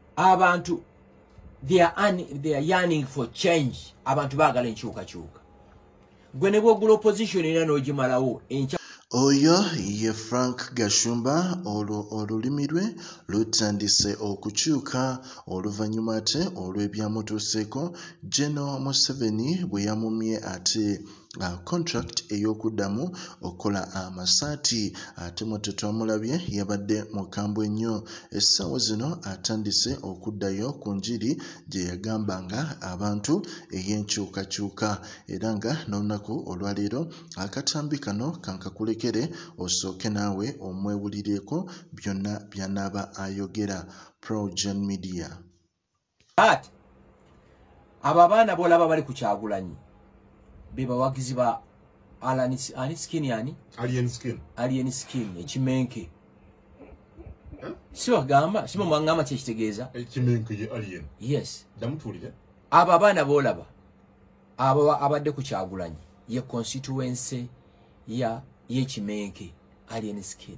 abantu they are yearning for change. Abantu bagala nkyuukakyuuka. Gwe ne bwogula opposition era n'ogimalawo enkya. Oyo ye Frank Gashumba olulimi lwe lutandise okukyuka oluvannyuma ate olw'ebyamutuuseeko General Museveni bwe yamumye ate contract ey'okuddamu okukola amasaati ate mwe twamulabye yabadde mukambwe nnyo essaawa zino atandise okuddayo ku njiri gye yagambanga abantu ey'enkyuukakyuuka era nga n'olunaku olwaleero akatambi kano kankakulekere osooke naawe omwewulireeko byonna by'anaaba ayogera. PROJOURN Media. Abo abaana b'olaba bali ku Kyagulanyi be bawagizi ba Alien Skin ekimenke. Si wagamba si mwangamba kyekitegeeza ekimenke ye alien. Yes. Damutulire. Abo abaana b'olaba abo abadde ku Kyagulanyi ye constituency ya yekimenke Alien Skin.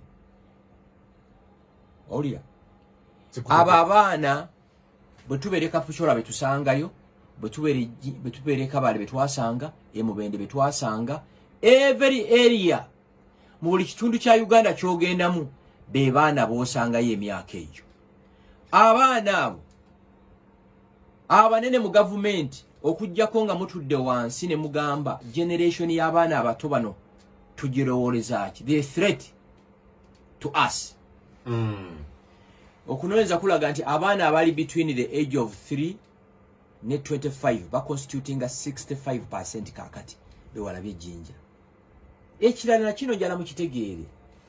Olira. Abo abaana bwe tubereka puchola betusangayo betubereka bale betwasanga emubende betwasanga every area mu buli kitundu kya Uganda kyogendamu be baana b'osangayo emyaka egyo. Abaana abo abanene mu government okujjako nga mutudde wansi ne mugamba generation y'abaana abato bano tugirowooleza ki the threat to us. Okunoonyeza kulaga nti abaana abali between the age of 3 ne 25 ba constituting 65% kakati bewalabye ejjinja. Ekirala na kino njala mukitegeere.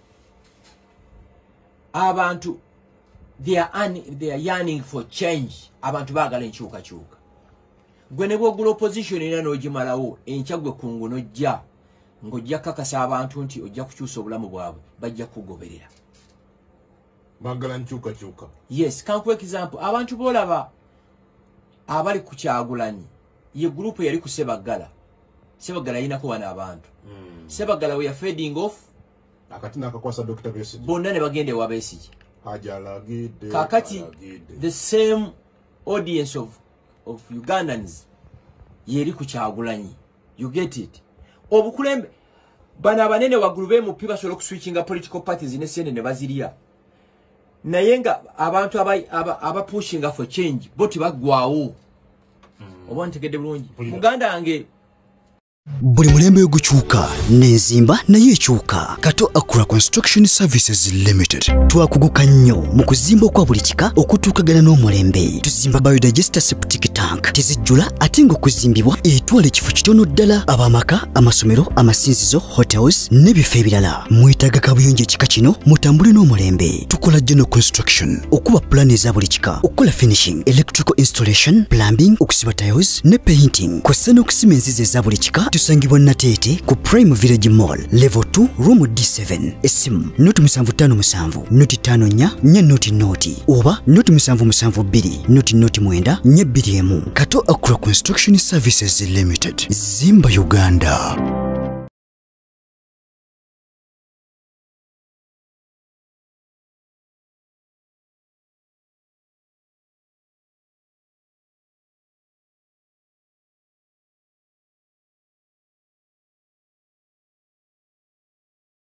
Abantu they are yearning for change. Abantu bagala enkyuukakyuuka. Gwe ne bwogula opposition era n'ogimalawo enkya gwe kungu n'ojja ng'ojja kakasa abantu nti ojja kukyusa obulamu bwabwe bajja kugoberera. Bagala nkyuukakyuuka. Yes, kankuwa example. Abantu b'olaba abali ku Kyagulanyi ye group yali ku Sebagala. Sebagala yinako wana abantu. Sebagala we are fading off. Akati nakakwasa Dr. Besigye. Bonna ne bagende wa Besigye. Ayagala. Kakati the same audience of Ugandans yeri ku Kyagulanyi. You get it? Obukulembe bana banene wa group mu piba solo kuswitchinga political parties ne sene ne baziriya. Naye nga abantu aba pushing for change boti bagwawo. Oba ntegedde bulungi. Muganda wange buli mulembe gukyuka n'enzimba naye ekyuka. Kato Akura Construction Services Limited twakuguka nnyo mu kuzimba kwa buli kika okutuukagana n'omulembe. Tuzimba biodigester septic tank tezijjula ate ng'okuzimbibwa etwala ekifo kitono ddala ab'amaka, amasomero, amasinzizo, hotels n'ebifo ebirala. Mwetaaga kabuyonjo ekika kino mutambule n'omulembe. Tukola general construction okuba plan eza buli kika, okukola finishing, electrical installation, plumbing, okusiba tiles ne painting kw'ossa n'okusima enzizi eza buli kika. Tusangibwa Nateete ku Prime Village Mall level 2 room D7. Esimu noti 757 noti 54 noti oba noti 772 noti 9 Kato Akura Construction Services Limited. Zimba Uganda.